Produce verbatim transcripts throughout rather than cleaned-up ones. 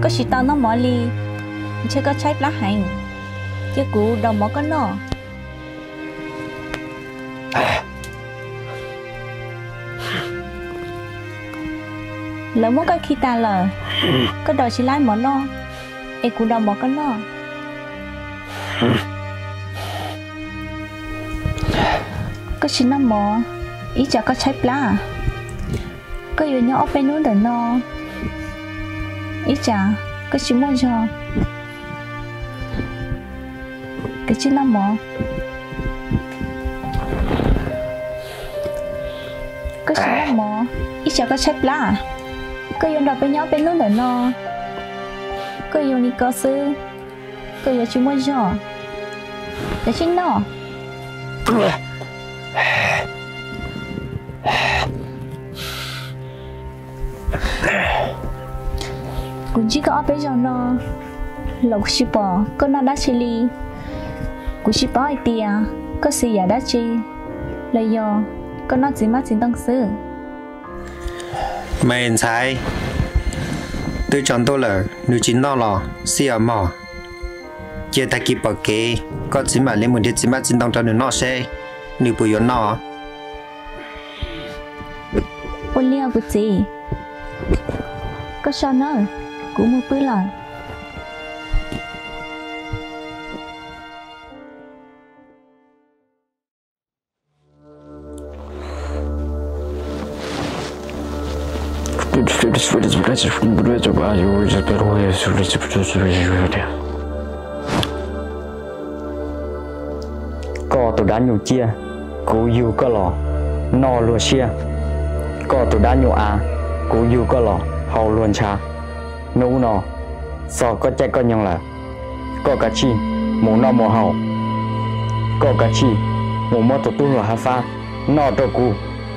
có chỉ tao nó mỏ li chứ có trái lá hành chứ cú đâu mỏ có nọ lỡ muốn có khi ta lờ có đòi chỉ lái mỏ no e cú đâu mỏ có nọ có chỉ nó mỏ ý chả có trái lá có yêu nhau bênนู้นแต่นอý chả có chỉ muốn cho cái chuyện nó mỏ có chỉ nó mỏ ý chả có trái lá có yêu nhau bên nhau bênนู้นแต่นอcó yêu ni có sư có yêu chỉ muốn cho cái chuyện nó cũng chỉ có ở bên trong nó lộc xí bò có nó đá chili cũng chỉ bỏ tia có gì giả đá chi lấy do có nó chỉ mắt chỉ tăng sư mày sai tôi chọn tôi là nữ chính nó là xí ở mỏ chia tay kịp bảo kê có chỉ mà lên một đứa chỉ mắt chỉ tăng cho nữ nó xe nữ bùi yon nó ôn liao của chị có sao nữa cũng mua bữa lần có tụi đá nhiều chia cố yêu có lò no lúa chia có tụi đá nhiều à cố yêu có lò hậu luôn cha nấu nọ so có chạy có nhung là có cả chi mù nọ mù hậu có cả chi mù mò tụt tung là ha pha nọ cho cu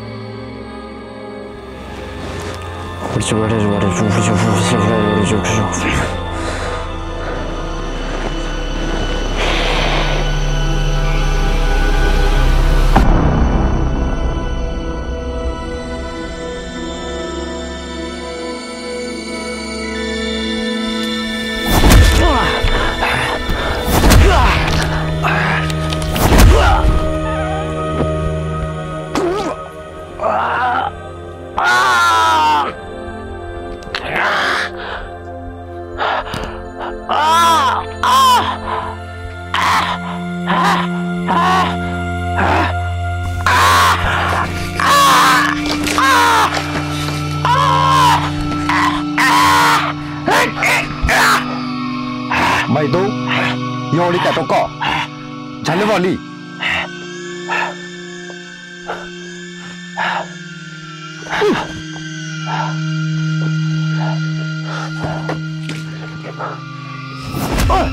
mày tú vô đi cả tao cọ chắn nó vào đi ôi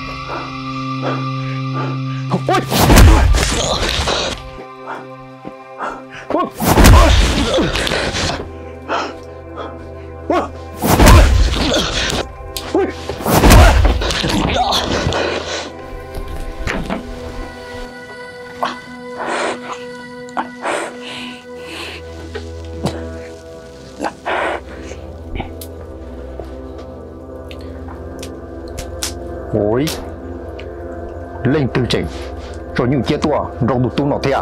ôi lên từ chỉnh rồi những chia tua rong đục tung nọ thế à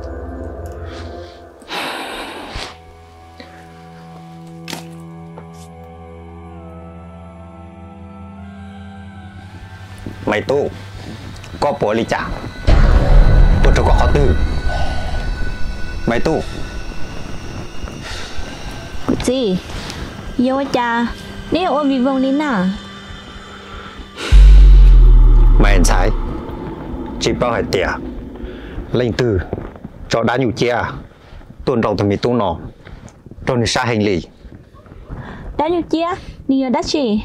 mày tu có bố lý trả tôi cho có khó tư mày tu gì yêu cha nếu ôm bị vong đi nào mày sai chỉ bao hải tiệt lên từ cho đá nhủ chia tuần đầu thằng mì tu nọ rồi đi xa hành lý đá nhủ chia nhiều đá gì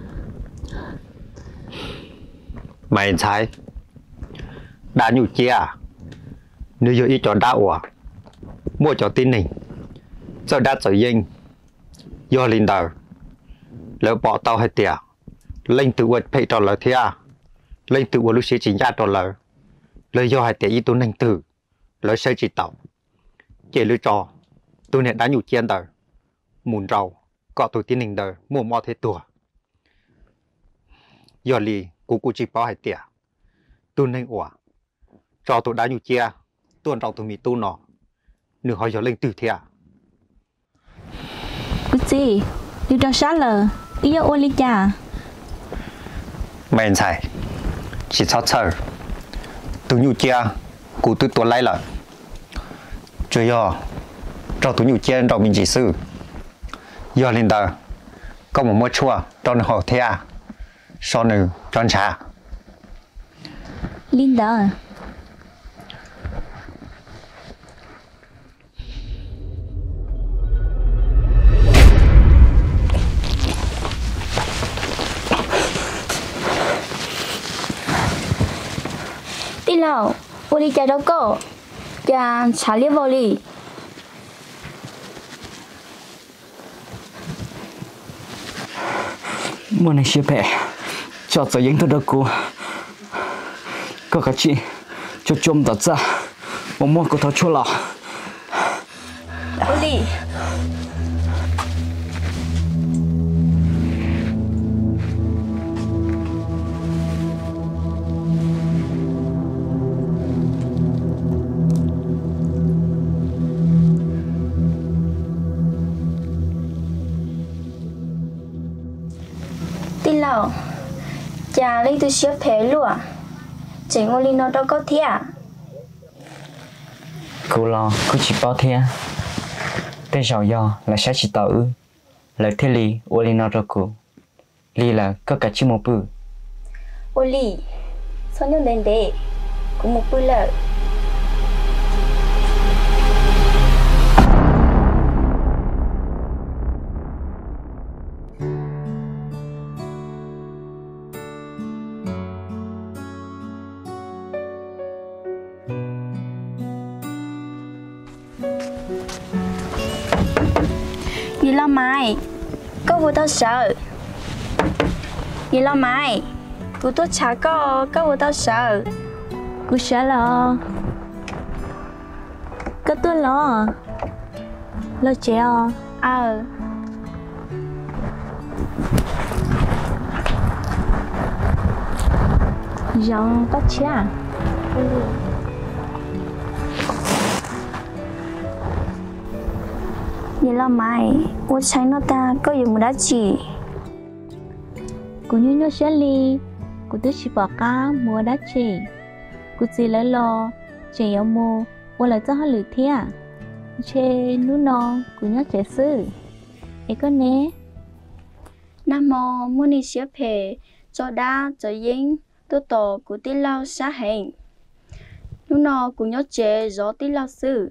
mày sai đá nhủ chia nếu giờ ít cho đá ủa mua cho tin này cho đá trở dinh do linh đời lỡ bỏ tao hải tiệt lên từ vật phải cho lời thế à lên từ vật lúc sẽ chính ra cho lời lời do hải tiệt ý tu nành từ lời sẽ chỉ tàu chỉ lưu trò tôi này đã nhủ chiên đời mùn rầu có tôi tin nành đời mua mò thế tùa giờ lì cú cú chỉ bao hai tiệt tu nên ủa cho tụi đã nhiều chia tuần rau tụi mì tu nọ nửa họ giờ lên từ thiệt cái gì đi đâu sát lờ đi vô oli cha mày sai chỉ sao chờ tụi nhiều chia cú tụi tuần lấy lại chưa giờ cho tụi nhiều chia rau mình chỉ sư giờ lên đó có một mớ chua trong họ thiệt sau nữa trong trà Linda đi nào, vô đi chạy đâu cô, cha trả liếc vô đi. Muốn anh xếp bè cho tớ dính tôi đâu cô có cả chị cho chôm tớ ra một món của tớ chua lọ Vô đi. Đi nào, cha lấy tôi xếp phê luôn, chỉ ngồi lên nó đâu có thế à? cô lo cứ chỉ bao thế tên giàu do là sẽ chỉ tao ư lời thế li ô li nó cho cô li là có cả chim một bự Oli, sao nhung đến đấy, cũng một bữa lợ. Gì lo mày, có vô tao sợ. Gì lo mày, tụi tôi chả có, có vô tao sợ. cú sợ lo có tôi lo lo chèo Ờ, giàu bắt cha gì lo mày, vô trái nó ta có gì mà đã chỉ. cú nhớ nhớ sẽ li cú tôi chỉ bỏ cá mua đá chỉ cú chỉ lấy lo chỉ ở mua qua lại cho họ lử thia chê nú no cú nhớ trẻ sư ấy có né Nam mô Mô Ni xếp phê, cho đa, cho dính, tôi tổ của tí lao xá hành. Lúc nào cũng nhớ chế gió tí lao sư.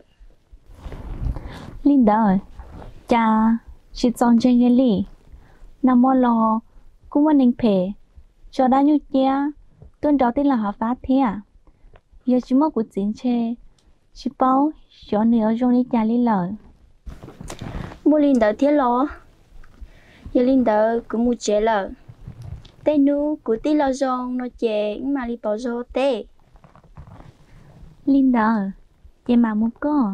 Linda cha chỉ chọn chơi nghe li nằm mò lo cũng muốn nên phê cho đã như chia tuần đó tên là họ phát thế à giờ chỉ mất của chính chê chỉ bao cho nữa trong đi cha li lời Mô linh đỡ thiết lo. Giờ linh đỡ cũng mua chế lờ. Tê nu của tí lao dòng nó chế mà li bảo dô tê. Linda chị mà một có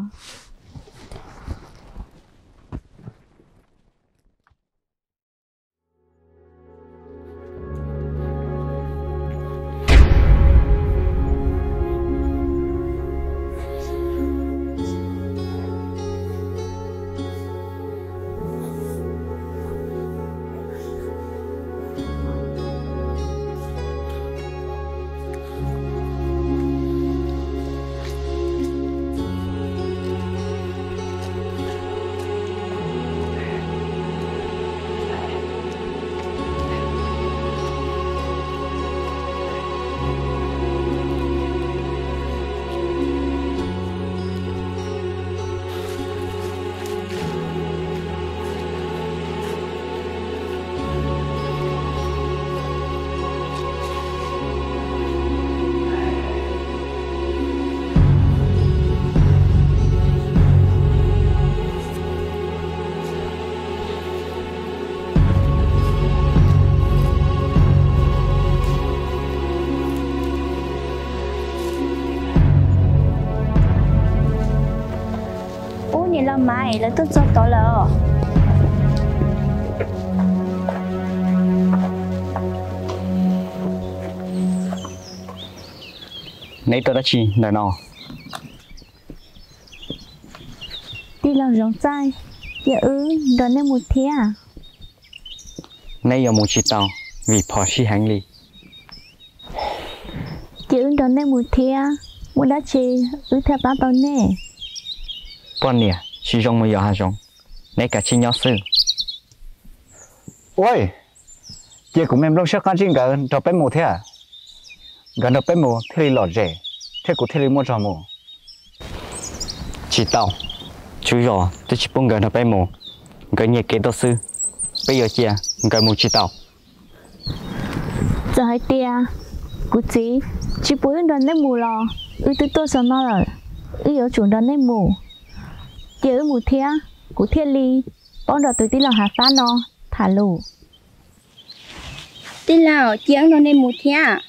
Ủa nhìn là mày là tôi cho tỏ lờ. nấy tôi đã chi đời nọ đi làm rong trai giờ ư đón nên một thế à nấy giờ một chi tàu vì phò chi hành lý giờ ư đón nên một thế à một đã chê ư theo ba bao nè bọn nè chỉ trong một giờ hai trong nấy cả chi nhau sư ôi chị cũng em đâu sẽ con chuyện gần cho bé mù thế à gần được bé mù thế thì lọt rẻ thế cũng thế thì mua trò mù chỉ tàu chú rõ tôi chỉ muốn gần được bé mù gần nhẹ kế đồ sư bây giờ chia gần một chỉ tàu giờ hai tia cụ chỉ chỉ bốn đón nên mù lò ư tôi tôi sao nó rồi ư ở chuồng đón nên mù giờ ư mù thế cụ thế ly bọn đợt tôi tí là hạt phá nó thả lù tí lào chiếng đón nên một thế à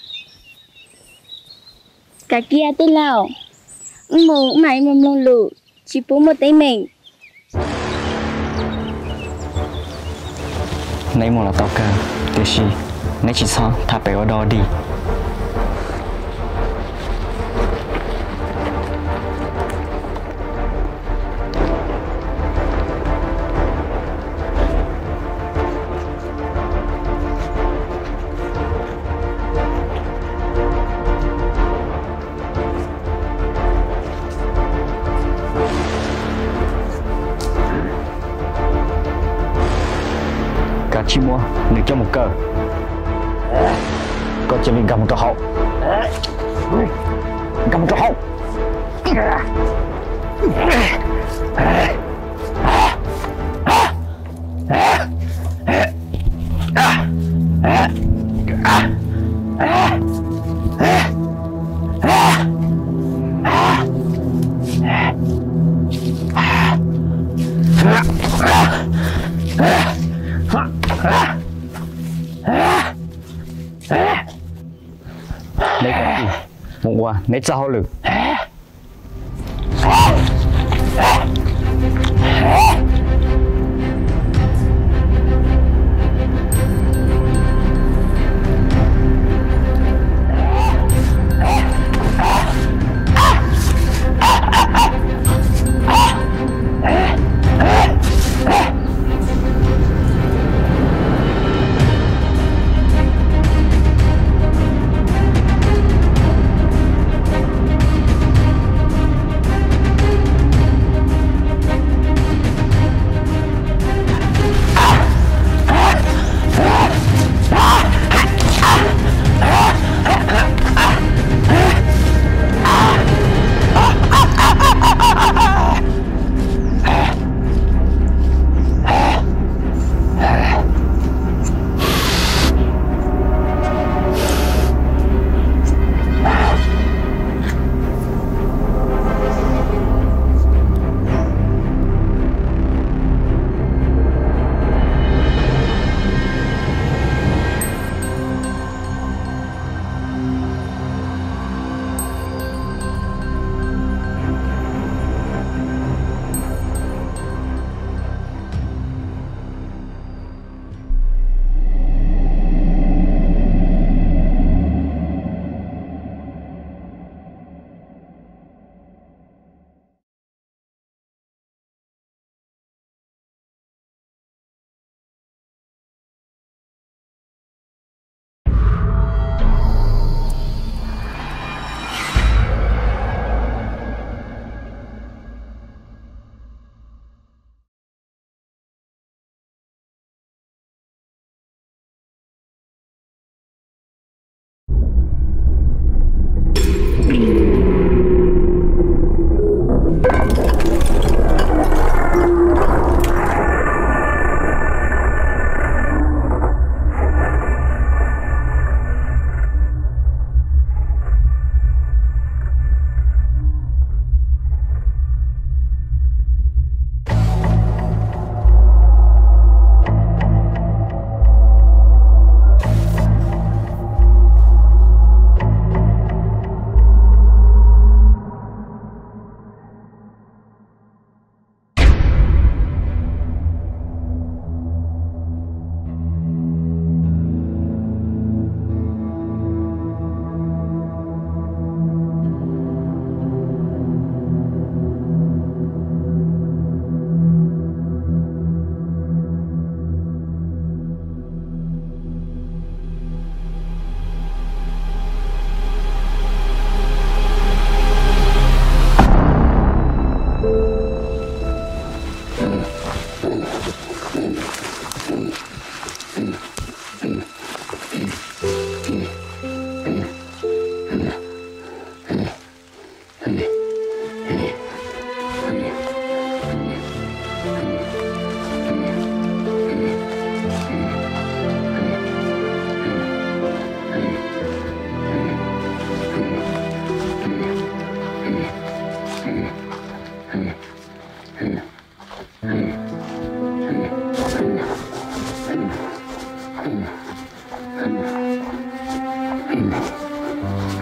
cả kia tí lào mù mày mầm lông lù chỉ bố một tay mình nấy một là tàu ca tiêu xì nấy chỉ sao thả bé ở đó đi chi mua được cho một cờ có chỉ mình cầm cho hậu cầm cho hậu đây cái gì một qua nấy sao lực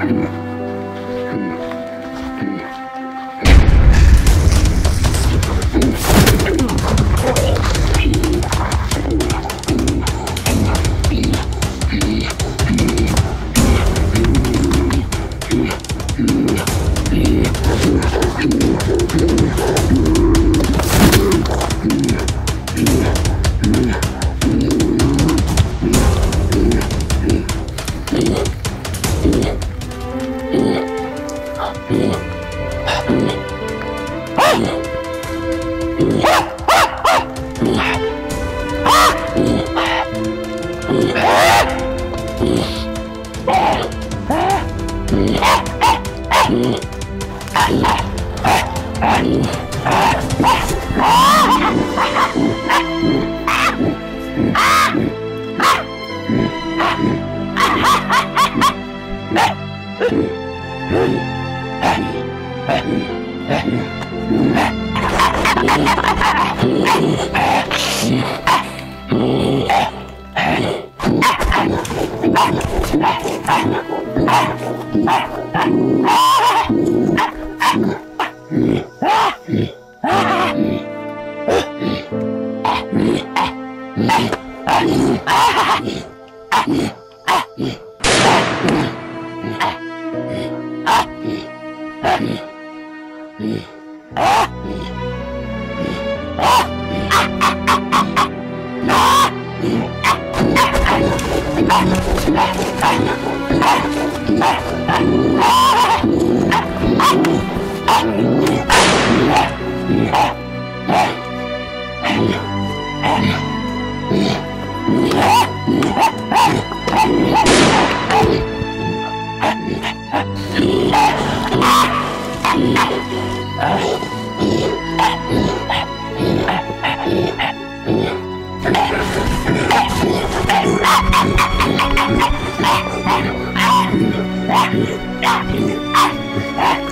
Ah!